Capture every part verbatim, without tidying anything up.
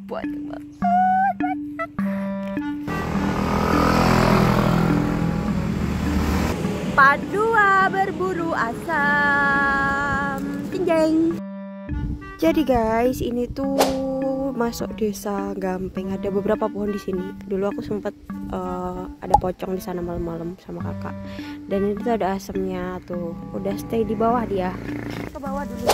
Banyak banget. Part dua berburu asam tinjeng. Jadi guys, ini tuh masuk desa Gampeng. Ada beberapa pohon di sini. Dulu aku sempat uh, ada pocong di sana malam-malam sama kakak. Dan ini tuh ada asamnya tuh. Udah stay di bawah dia. Ke bawah dulu.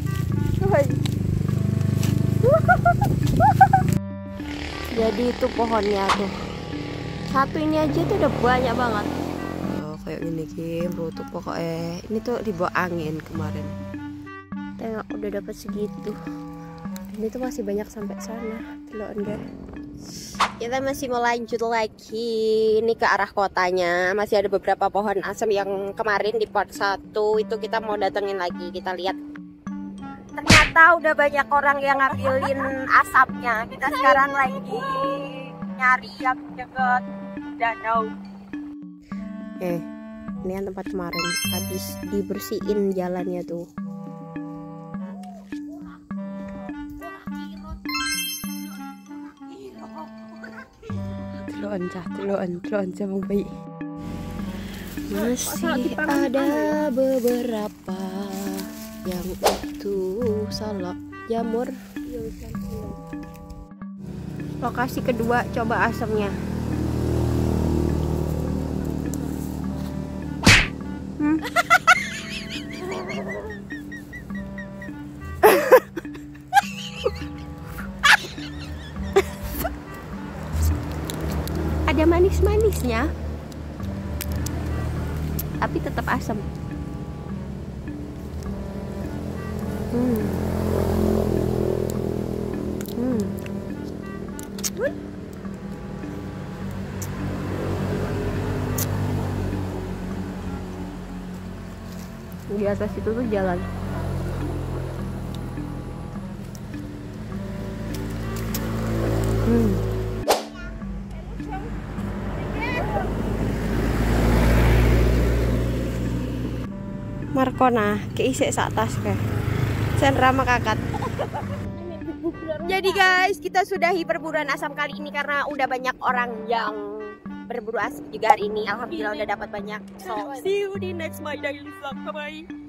Jadi itu pohonnya tuh. Satu ini aja tuh udah banyak banget. Oh, kayak gini Kim, rutuk pokoknya. Ini tuh dibawa angin kemarin. Tengok udah dapat segitu. Ini tuh masih banyak sampai sana. Tuh enggak. Kita masih mau lanjut lagi. Ini ke arah kotanya. Masih ada beberapa pohon asam yang kemarin di part satu itu kita mau datengin lagi. Kita lihat. Ternyata udah banyak orang yang ngambilin asapnya. Kita sekarang lagi nyari yang deket danau. Eh, ini yang tempat kemarin habis dibersihin jalannya tuh. Teloan cah, teloan, teloan cabang bayi. Masih ada beberapa yang itu salak jamur. Lokasi kedua, coba asamnya. Hmm? Ada manis-manisnya, tapi tetap asam. Hmm. Hmm. Di atas itu tuh jalan. Hmm. Markona keisek sak tas ke. Sen rama kakak. Jadi guys, kita sudahi perburuan asam kali ini karena udah banyak orang yang berburu asam juga hari ini. Alhamdulillah udah dapat banyak. So, see you di next my daily vlog. Bye bye.